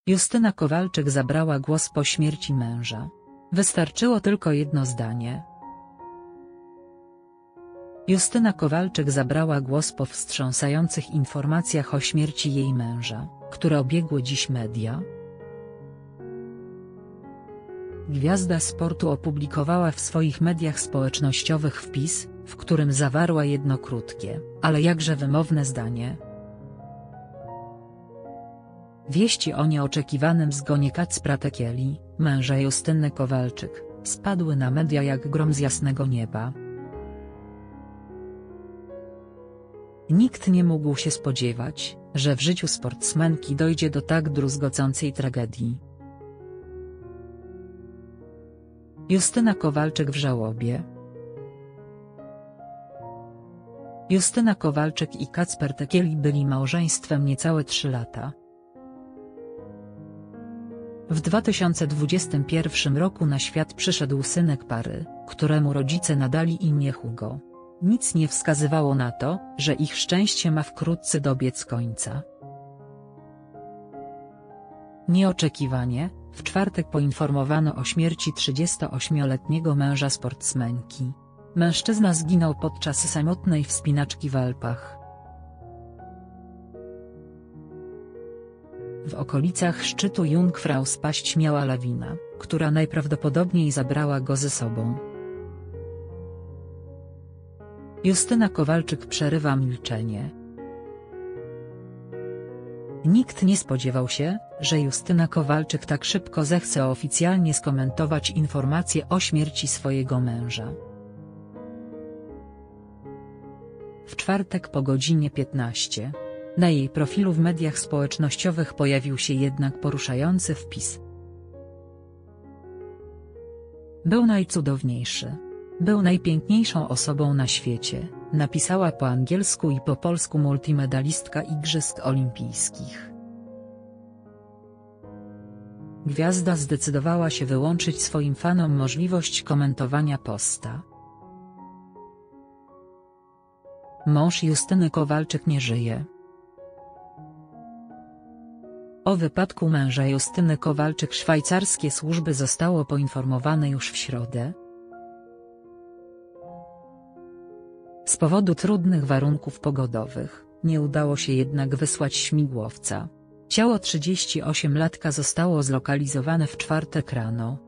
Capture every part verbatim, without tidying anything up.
Justyna Kowalczyk zabrała głos po śmierci męża. Wystarczyło tylko jedno zdanie. Justyna Kowalczyk zabrała głos po wstrząsających informacjach o śmierci jej męża, które obiegły dziś media. Gwiazda sportu opublikowała w swoich mediach społecznościowych wpis, w którym zawarła jedno krótkie, ale jakże wymowne zdanie. Wieści o nieoczekiwanym zgonie Kacpra Tekieli, męża Justyny Kowalczyk, spadły na media jak grom z jasnego nieba. Nikt nie mógł się spodziewać, że w życiu sportsmenki dojdzie do tak druzgocącej tragedii. Justyna Kowalczyk w żałobie. Justyna Kowalczyk i Kacper Tekieli byli małżeństwem niecałe trzy lata. W dwa tysiące dwudziestym pierwszym roku na świat przyszedł synek pary, któremu rodzice nadali imię Hugo. Nic nie wskazywało na to, że ich szczęście ma wkrótce dobiec końca. Nieoczekiwanie, w czwartek poinformowano o śmierci trzydziestoośmioletniego męża sportsmenki. Mężczyzna zginął podczas samotnej wspinaczki w Alpach. W okolicach szczytu Jungfrau spaść miała lawina, która najprawdopodobniej zabrała go ze sobą. Justyna Kowalczyk przerywa milczenie. Nikt nie spodziewał się, że Justyna Kowalczyk tak szybko zechce oficjalnie skomentować informację o śmierci swojego męża. W czwartek po godzinie piętnastej. Na jej profilu w mediach społecznościowych pojawił się jednak poruszający wpis. Był najcudowniejszy. Był najpiękniejszą osobą na świecie, napisała po angielsku i po polsku multimedalistka Igrzysk Olimpijskich. Gwiazda zdecydowała się wyłączyć swoim fanom możliwość komentowania posta. Mąż Justyny Kowalczyk nie żyje. O wypadku męża Justyny Kowalczyk szwajcarskie służby zostało poinformowane już w środę. Z powodu trudnych warunków pogodowych, nie udało się jednak wysłać śmigłowca. Ciało trzydziestoośmiolatka zostało zlokalizowane w czwartek rano.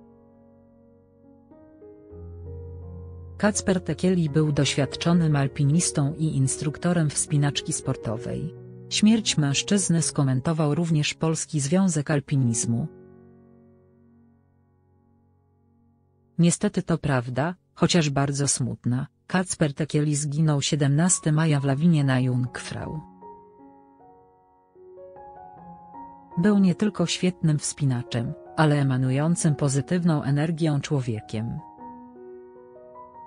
Kacper Tekieli był doświadczonym alpinistą i instruktorem wspinaczki sportowej. Śmierć mężczyzny skomentował również Polski Związek Alpinizmu. Niestety to prawda, chociaż bardzo smutna, Kacper Tekieli zginął siedemnastego maja w lawinie na Jungfrau. Był nie tylko świetnym wspinaczem, ale emanującym pozytywną energią człowiekiem.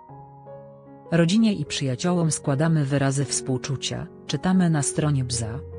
Rodzinie i przyjaciołom składamy wyrazy współczucia, czytamy na stronie B Z A.